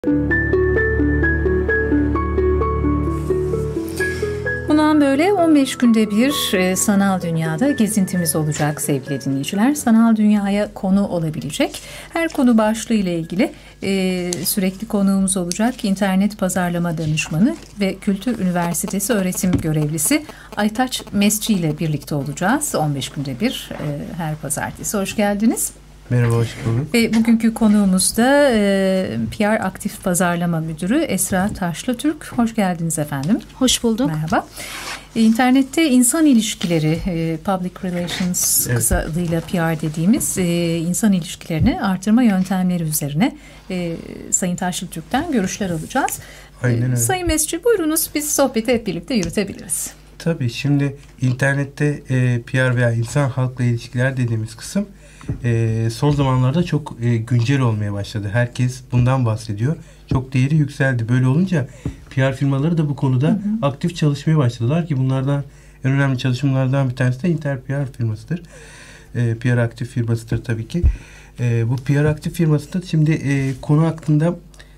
Bundan böyle 15 günde bir sanal dünyada gezintimiz olacak sevgili dinleyiciler. Sanal dünyaya konu olabilecek her konu başlığı ile ilgili sürekli konuğumuz olacak. İnternet pazarlama danışmanı ve Kültür Üniversitesi öğretim görevlisi Aytaç Mesci ile birlikte olacağız. 15 günde bir her pazartesi. Hoş geldiniz. Merhaba, hoş bulduk. Ve bugünkü konuğumuz da PR Aktif Pazarlama Müdürü Esra Taşlıtürk. Hoş geldiniz efendim. Hoş bulduk. Merhaba. İnternette insan ilişkileri, Public Relations kısa adıyla PR dediğimiz insan ilişkilerini artırma yöntemleri üzerine Sayın Taşlıtürk'ten görüşler alacağız. Aynen öyle. Sayın Mesci, buyurunuz, biz sohbeti hep birlikte yürütebiliriz. Tabii, şimdi internette PR veya insan halkla ilişkiler dediğimiz kısım son zamanlarda çok güncel olmaya başladı. Herkes bundan bahsediyor. Çok değeri yükseldi. Böyle olunca PR firmaları da bu konuda aktif çalışmaya başladılar ki bunlardan en önemli çalışmalardan bir tanesi de Inter PR firmasıdır. PR Aktif firmasıdır tabii ki. Bu PR Aktif firması da şimdi konu hakkında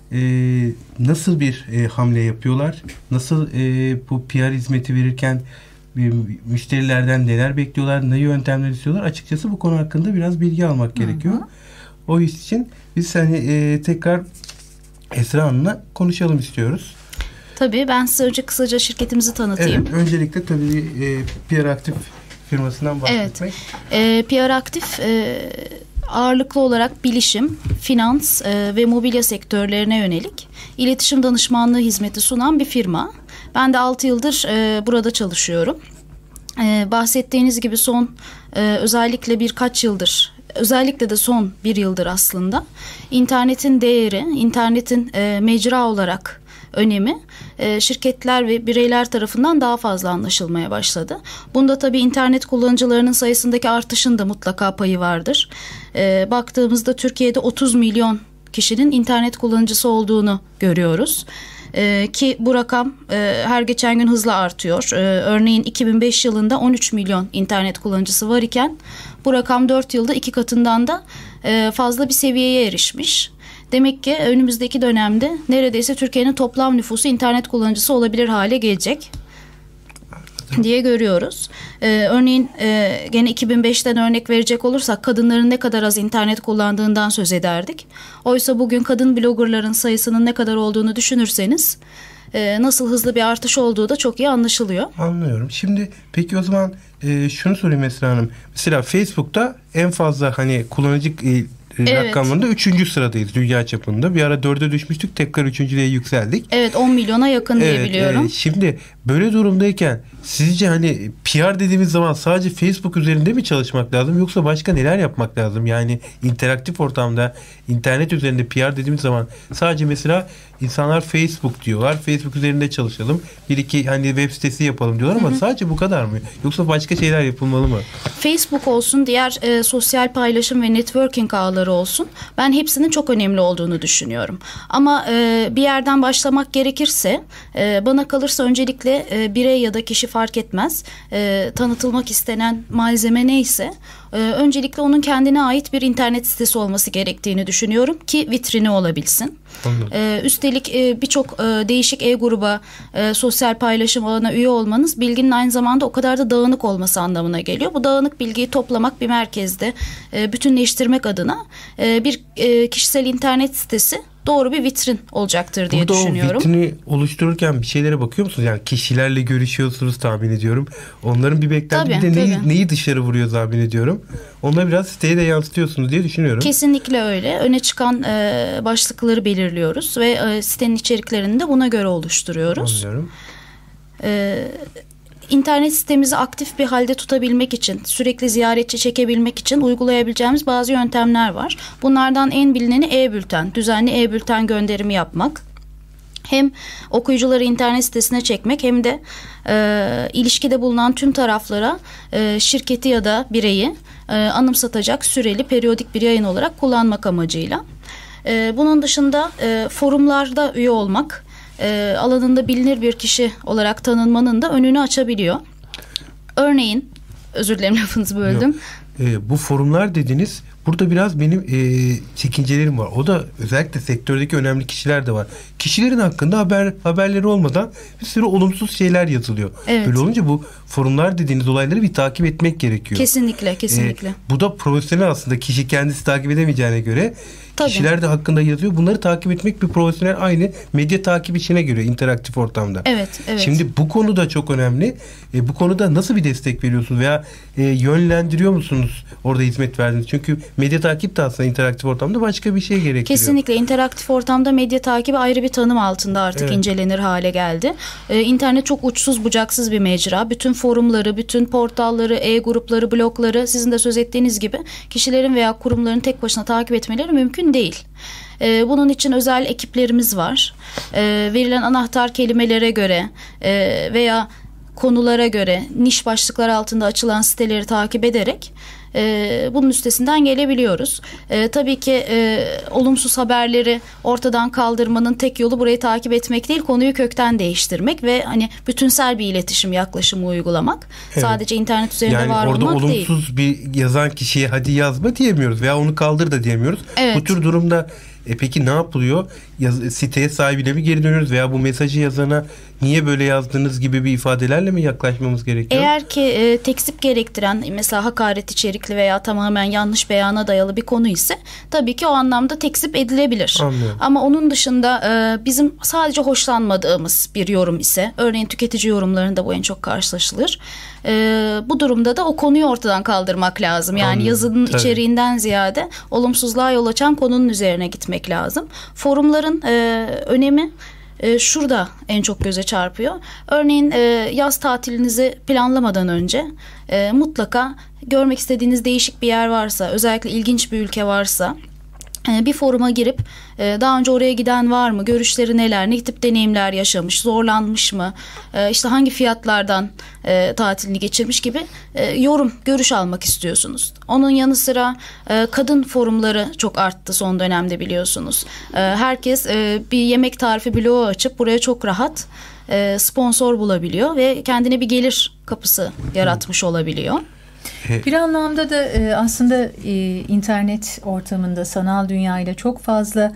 nasıl bir hamle yapıyorlar? Nasıl bu PR hizmeti verirken müşterilerden neler bekliyorlar, ne yöntemler istiyorlar? Açıkçası bu konu hakkında biraz bilgi almak gerekiyor. O iş için biz tekrar Esra Hanım'la konuşalım istiyoruz. Tabii, ben size önce kısaca şirketimizi tanıtayım. Evet, öncelikle tabii PR Aktif firmasından bahsetmek. Evet, PR Aktif ağırlıklı olarak bilişim, finans ve mobilya sektörlerine yönelik iletişim danışmanlığı hizmeti sunan bir firma. Ben de 6 yıldır burada çalışıyorum. Bahsettiğiniz gibi özellikle birkaç yıldır, özellikle de son bir yıldır aslında internetin değeri, internetin mecra olarak önemi şirketler ve bireyler tarafından daha fazla anlaşılmaya başladı. Bunda tabii internet kullanıcılarının sayısındaki artışın da mutlaka payı vardır. Baktığımızda Türkiye'de 30 milyon kişinin internet kullanıcısı olduğunu görüyoruz. Ki bu rakam her geçen gün hızla artıyor. Örneğin 2005 yılında 13 milyon internet kullanıcısı var iken bu rakam 4 yılda 2 katından da fazla bir seviyeye erişmiş. Demek ki önümüzdeki dönemde neredeyse Türkiye'nin toplam nüfusu internet kullanıcısı olabilir hale gelecek diye görüyoruz. Örneğin gene 2005'ten örnek verecek olursak kadınların ne kadar az internet kullandığından söz ederdik. Oysa bugün kadın bloggerların sayısının ne kadar olduğunu düşünürseniz nasıl hızlı bir artış olduğu da çok iyi anlaşılıyor. Anlıyorum. Şimdi peki o zaman şunu sorayım Esra Hanım. Mesela Facebook'ta en fazla kullanıcı rakamlarında 3. sıradayız dünya çapında. Bir ara 4'e düşmüştük, tekrar 3.'lüğe yükseldik. Evet, 10 milyona yakın diye biliyorum. Şimdi böyle durumdayken sizce PR dediğimiz zaman sadece Facebook üzerinde mi çalışmak lazım yoksa başka neler yapmak lazım? Yani interaktif ortamda internet üzerinde PR dediğimiz zaman sadece mesela insanlar Facebook diyorlar. Facebook üzerinde çalışalım. Bir iki web sitesi yapalım diyorlar ama sadece bu kadar mı? Yoksa başka şeyler yapılmalı mı? Facebook olsun, diğer sosyal paylaşım ve networking ağları olsun. Ben hepsinin çok önemli olduğunu düşünüyorum. Ama bir yerden başlamak gerekirse bana kalırsa öncelikle birey ya da kişi fark etmez. Tanıtılmak istenen malzeme neyse öncelikle onun kendine ait bir internet sitesi olması gerektiğini düşünüyorum ki vitrini olabilsin. Üstelik birçok değişik e-gruba, sosyal paylaşım ağına üye olmanız bilginin aynı zamanda o kadar da dağınık olması anlamına geliyor. Bu dağınık bilgiyi toplamak, bir merkezde bütünleştirmek adına bir kişisel internet sitesi doğru bir vitrin olacaktır diye düşünüyorum. Burada o vitrini oluştururken bir şeylere bakıyor musunuz? Yani kişilerle görüşüyorsunuz tahmin ediyorum. Onların bir beklentisi neyi dışarı vuruyor tahmin ediyorum. Onları biraz siteye de yansıtıyorsunuz diye düşünüyorum. Kesinlikle öyle. Öne çıkan başlıkları belirliyoruz ve sitenin içeriklerini de buna göre oluşturuyoruz. Anlıyorum. İnternet sitemizi aktif bir halde tutabilmek için, sürekli ziyaretçi çekebilmek için uygulayabileceğimiz bazı yöntemler var. Bunlardan en bilineni e-bülten, düzenli e-bülten gönderimi yapmak. Hem okuyucuları internet sitesine çekmek hem de ilişkide bulunan tüm taraflara şirketi ya da bireyi anımsatacak süreli periyodik bir yayın olarak kullanmak amacıyla. Bunun dışında forumlarda üye olmak, alanında bilinir bir kişi olarak tanınmanın da önünü açabiliyor. Örneğin, özür dilerim lafınızı böldüm. Bu forumlar dediniz, burada biraz benim çekincelerim var. O da özellikle sektördeki önemli kişiler de var. Kişilerin hakkında haberleri olmadan bir sürü olumsuz şeyler yazılıyor. Evet. Böyle olunca bu forumlar dediğiniz olayları bir takip etmek gerekiyor. Kesinlikle. Bu da profesyonel aslında. Kişi kendisi takip edemeyeceğine göre kişiler de hakkında yazıyor. Bunları takip etmek bir profesyonel, aynı medya takip işine göre interaktif ortamda. Evet. Şimdi bu konu da çok önemli. Bu konuda nasıl bir destek veriyorsunuz veya yönlendiriyor musunuz orada hizmet verdiğiniz? Çünkü medya takip de aslında interaktif ortamda başka bir şey gerektiriyor. Kesinlikle interaktif ortamda medya takibi ayrı bir tanım altında artık incelenir hale geldi. İnternet çok uçsuz bucaksız bir mecra. Bütün forumları, bütün portalları, e-grupları, blogları sizin de söz ettiğiniz gibi kişilerin veya kurumların tek başına takip etmeleri mümkün değil. Bunun için özel ekiplerimiz var. Verilen anahtar kelimelere göre veya konulara göre niş başlıklar altında açılan siteleri takip ederek bunun üstesinden gelebiliyoruz. Tabii ki olumsuz haberleri ortadan kaldırmanın tek yolu burayı takip etmek değil, konuyu kökten değiştirmek ve hani bütünsel bir iletişim yaklaşımı uygulamak. Evet. Sadece internet üzerinde var olmak değil. Yani orada olumsuz bir yazan kişiye hadi yazma diyemiyoruz veya onu kaldır da diyemiyoruz. Evet. Bu tür durumda peki ne yapılıyor? Siteye sahibine mi geri dönüyoruz veya bu mesajı yazana niye böyle yazdığınız gibi bir ifadelerle mi yaklaşmamız gerekiyor? Eğer ki tekzip gerektiren, mesela hakaret içerikli veya tamamen yanlış beyana dayalı bir konu ise tabii ki o anlamda tekzip edilebilir. Anlıyorum. Ama onun dışında bizim sadece hoşlanmadığımız bir yorum ise, örneğin tüketici yorumlarında bu en çok karşılaşılır. Bu durumda da o konuyu ortadan kaldırmak lazım. Yani Anladım. yazının Tabii. içeriğinden ziyade olumsuzluğa yol açan konunun üzerine gitmek lazım. Forumların önemi şurada en çok göze çarpıyor. Örneğin yaz tatilinizi planlamadan önce mutlaka görmek istediğiniz değişik bir yer varsa, özellikle ilginç bir ülke varsa bir foruma girip daha önce oraya giden var mı, görüşleri neler, ne tip deneyimler yaşamış, zorlanmış mı, işte hangi fiyatlardan tatilini geçirmiş gibi görüş almak istiyorsunuz. Onun yanı sıra kadın forumları çok arttı son dönemde, biliyorsunuz. Herkes bir yemek tarifi bloğu açıp buraya çok rahat sponsor bulabiliyor ve kendine bir gelir kapısı yaratmış olabiliyor. Bir anlamda da aslında internet ortamında sanal dünyayla çok fazla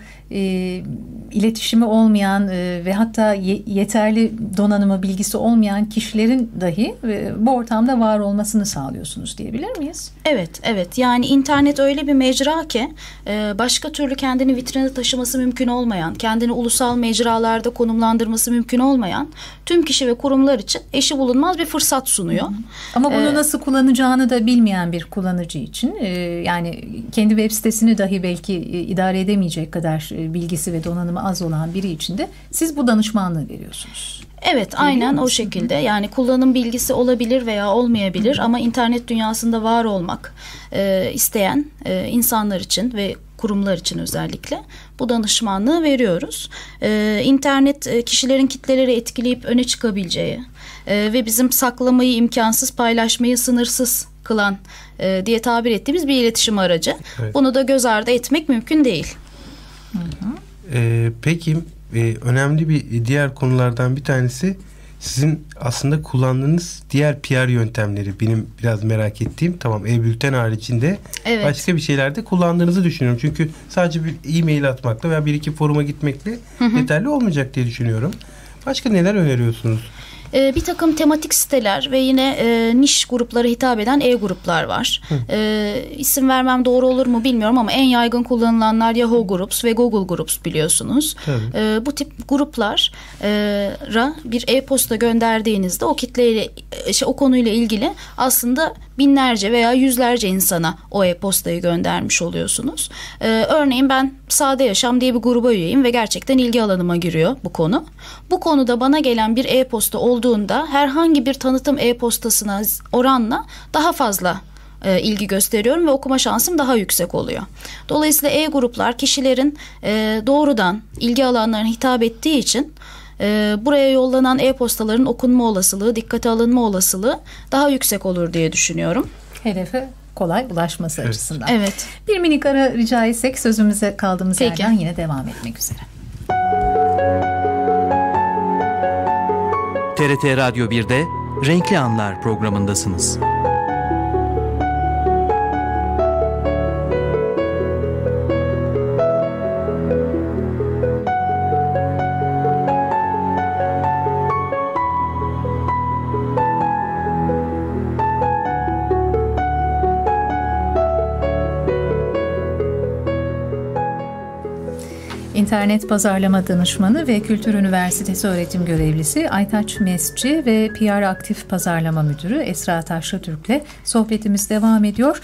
iletişimi olmayan ve hatta yeterli donanımı, bilgisi olmayan kişilerin dahi bu ortamda var olmasını sağlıyorsunuz diyebilir miyiz? Evet. Yani internet öyle bir mecra ki başka türlü kendini vitrine taşıması mümkün olmayan, kendini ulusal mecralarda konumlandırması mümkün olmayan tüm kişi ve kurumlar için eşi bulunmaz bir fırsat sunuyor. Ama bunu nasıl kullanacağını da bilmeyen bir kullanıcı için, yani kendi web sitesini dahi belki idare edemeyecek kadar bilgisi ve donanımı az olan biri için de siz bu danışmanlığı veriyorsunuz. Evet, aynen o şekilde. Yani kullanım bilgisi olabilir veya olmayabilir ama internet dünyasında var olmak isteyen insanlar için ve kurumlar için özellikle bu danışmanlığı veriyoruz. İnternet kişilerin kitleleri etkileyip öne çıkabileceği ve bizim saklamayı imkansız, paylaşmayı sınırsız kılan diye tabir ettiğimiz bir iletişim aracı. Evet. Bunu da göz ardı etmek mümkün değil. Peki önemli bir diğer konulardan bir tanesi sizin aslında kullandığınız diğer PR yöntemleri. Benim biraz merak ettiğim, tamam e-bülten haricinde başka bir şeylerde kullandığınızı düşünüyorum. Çünkü sadece bir e-mail atmakla veya bir iki foruma gitmekle yeterli olmayacak diye düşünüyorum. Başka neler öneriyorsunuz? Bir takım tematik siteler ve yine niş gruplara hitap eden e-gruplar var. İsim vermem doğru olur mu bilmiyorum ama en yaygın kullanılanlar Yahoo Groups ve Google Groups, biliyorsunuz. Bu tip gruplara bir e-posta gönderdiğinizde o kitleyle, o konuyla ilgili aslında binlerce veya yüzlerce insana o e-postayı göndermiş oluyorsunuz. Örneğin ben Sade Yaşam diye bir gruba üyeyim ve gerçekten ilgi alanıma giriyor bu konu. Bu konuda bana gelen bir e-posta olduğunda herhangi bir tanıtım e-postasına oranla daha fazla ilgi gösteriyorum ve okuma şansım daha yüksek oluyor. Dolayısıyla e-gruplar kişilerin doğrudan ilgi alanlarına hitap ettiği için buraya yollanan e-postaların okunma olasılığı, dikkate alınma olasılığı daha yüksek olur diye düşünüyorum. Hedefe kolay ulaşması açısından. Evet. Bir minik ara rica etsek, sözümüze kaldığımız yerden yine devam etmek üzere. TRT Radyo 1'de Renkli Anlar programındasınız. İnternet Pazarlama Danışmanı ve Kültür Üniversitesi öğretim görevlisi Aytaç Mesci ve PR Aktif Pazarlama Müdürü Esra Taşlıtürk'le sohbetimiz devam ediyor.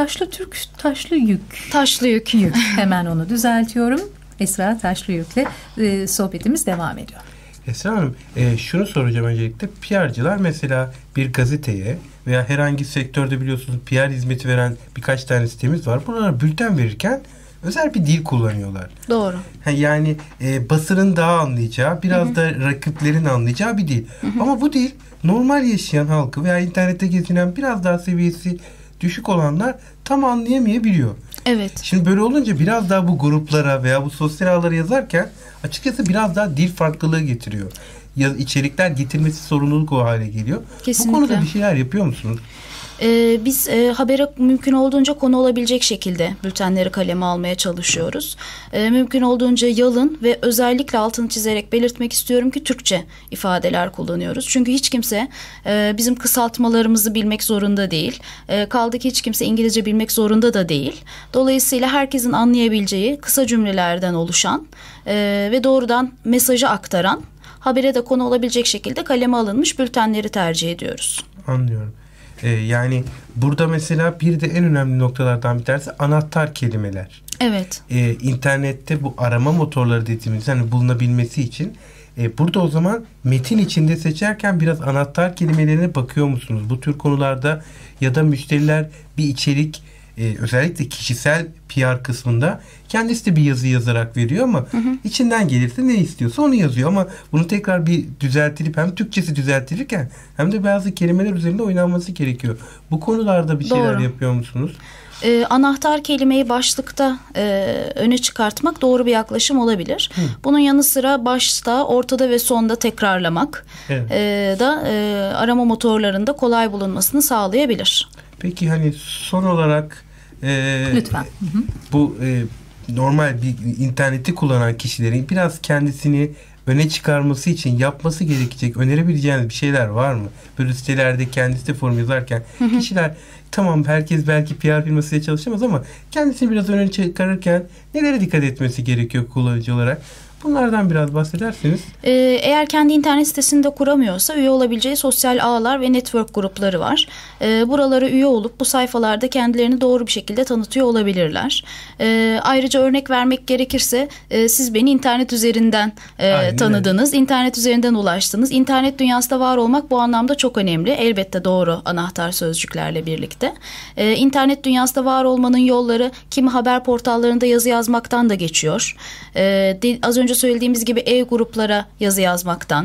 Taşlı Yük. Hemen onu düzeltiyorum. Esra Taşlıyük'le sohbetimiz devam ediyor. Esra Hanım, şunu soracağım öncelikle. PR'cılar mesela bir gazeteye veya herhangi sektörde biliyorsunuz PR hizmeti veren birkaç tane sitemiz var. Bunlara bülten verirken özel bir dil kullanıyorlar. Doğru. Yani basının daha anlayacağı, biraz da rakiplerin anlayacağı bir dil. Ama bu dil normal yaşayan halkı veya internette gezinen biraz daha seviyesi düşük olanlar tam anlayamayabiliyor. Evet. Şimdi böyle olunca biraz daha bu gruplara veya bu sosyal ağlara yazarken açıkçası biraz daha dil farklılığı getiriyor. İçerikler getirmesi sorumluluk o hale geliyor. Kesinlikle. Bu konuda bir şeyler yapıyor musunuz? Biz habere mümkün olduğunca konu olabilecek şekilde bültenleri kaleme almaya çalışıyoruz. Mümkün olduğunca yalın ve özellikle altını çizerek belirtmek istiyorum ki Türkçe ifadeler kullanıyoruz. Çünkü hiç kimse bizim kısaltmalarımızı bilmek zorunda değil. Kaldı ki hiç kimse İngilizce bilmek zorunda da değil. Dolayısıyla herkesin anlayabileceği kısa cümlelerden oluşan ve doğrudan mesajı aktaran, habere de konu olabilecek şekilde kaleme alınmış bültenleri tercih ediyoruz. Anlıyorum. Yani burada mesela bir de en önemli noktalardan bir tanesi anahtar kelimeler. Evet. İnternette bu arama motorları dediğimiz hani bulunabilmesi için burada o zaman metin içinde seçerken biraz anahtar kelimelerine bakıyor musunuz? Bu tür konularda ya da müşteriler bir içerik özellikle kişisel PR kısmında kendisi de bir yazı yazarak veriyor ama içinden gelirse ne istiyorsa onu yazıyor ama bunu tekrar bir düzeltilip hem Türkçesi düzeltilirken hem de bazı kelimeler üzerinde oynanması gerekiyor. Bu konularda bir şeyler yapıyor musunuz? Anahtar kelimeyi başlıkta öne çıkartmak doğru bir yaklaşım olabilir. Bunun yanı sıra başta, ortada ve sonda tekrarlamak da arama motorlarında kolay bulunmasını sağlayabilir. Peki hani son olarak lütfen. Bu normal bir interneti kullanan kişilerin biraz kendisini öne çıkarması için yapması gerekecek önerebileceğiniz bir şeyler var mı? Böyle sitelerde kendisi de forum yazarken kişiler tamam herkes belki PR firmasıyla çalışamaz ama kendisini biraz öne çıkarırken nelere dikkat etmesi gerekiyor kullanıcı olarak? Bunlardan biraz bahsederseniz. Eğer kendi internet sitesini de kuramıyorsa üye olabileceği sosyal ağlar ve network grupları var. Buralara üye olup bu sayfalarda kendilerini doğru bir şekilde tanıtıyor olabilirler. Ayrıca örnek vermek gerekirse siz beni internet üzerinden tanıdınız, internet üzerinden ulaştınız. İnternet dünyasında var olmak bu anlamda çok önemli. Elbette doğru anahtar sözcüklerle birlikte. İnternet dünyasında var olmanın yolları kimi haber portallarında yazı yazmaktan da geçiyor. Az önce söylediğimiz gibi e-gruplara yazı yazmaktan,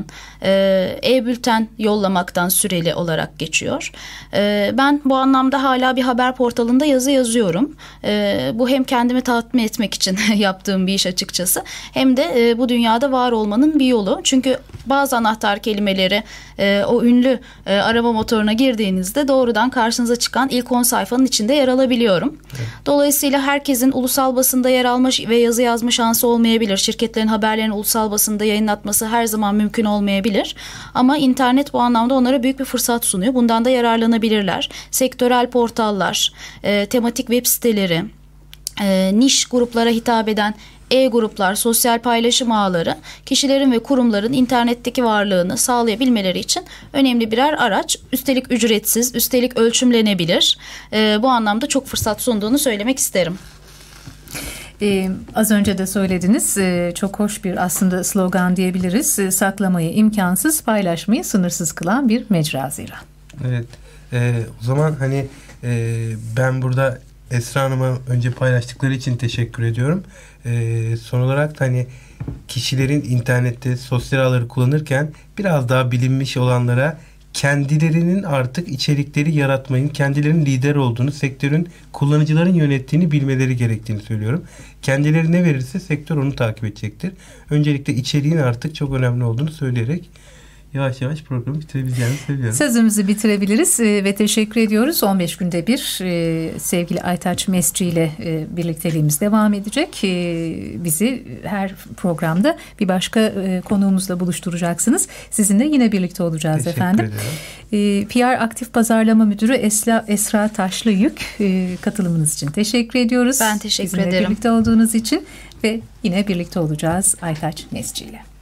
e-bülten yollamaktan süreli olarak geçiyor. Ben bu anlamda hala bir haber portalında yazı yazıyorum. Bu hem kendimi tatmin etmek için yaptığım bir iş açıkçası, hem de bu dünyada var olmanın bir yolu. Çünkü bazı anahtar kelimeleri o ünlü arama motoruna girdiğinizde doğrudan karşınıza çıkan ilk 10 sayfanın içinde yer alabiliyorum. Dolayısıyla herkesin ulusal basında yer alma ve yazı yazma şansı olmayabilir. Şirketlerin haberlerini ulusal basında yayınlatması her zaman mümkün olmayabilir. Ama internet bu anlamda onlara büyük bir fırsat sunuyor. Bundan da yararlanabilirler. Sektörel portallar, tematik web siteleri, niş gruplara hitap eden e-gruplar, sosyal paylaşım ağları kişilerin ve kurumların internetteki varlığını sağlayabilmeleri için önemli birer araç. Üstelik ücretsiz, üstelik ölçümlenebilir. Bu anlamda çok fırsat sunduğunu söylemek isterim. Az önce de söylediniz, çok hoş bir aslında slogan diyebiliriz. Saklamayı imkansız, paylaşmayı sınırsız kılan bir mecra zira. Evet. O zaman hani ben burada Esra Hanım'a önce paylaştıkları için teşekkür ediyorum. Son olarak da hani kişilerin internette sosyal ağları kullanırken biraz daha bilinmiş olanlara kendilerinin artık içerikleri yaratmayın, kendilerinin lider olduğunu, sektörün kullanıcıların yönettiğini bilmeleri gerektiğini söylüyorum. Kendileri ne verirse sektör onu takip edecektir. Öncelikle içeriğin artık çok önemli olduğunu söyleyerek yavaş yavaş programı bitirebileceğimizi söylüyorum. Sözümüzü bitirebiliriz ve teşekkür ediyoruz. 15 günde bir sevgili Aytaç Mesci ile birlikteliğimiz devam edecek. Bizi her programda bir başka konuğumuzla buluşturacaksınız. Sizinle yine birlikte olacağız teşekkür efendim. PR Aktif Pazarlama Müdürü Esra Taşlıyük, katılımınız için teşekkür ediyoruz. Ben teşekkür Bizimle ederim. birlikte olduğunuz için ve yine birlikte olacağız Aytaç Mesci ile.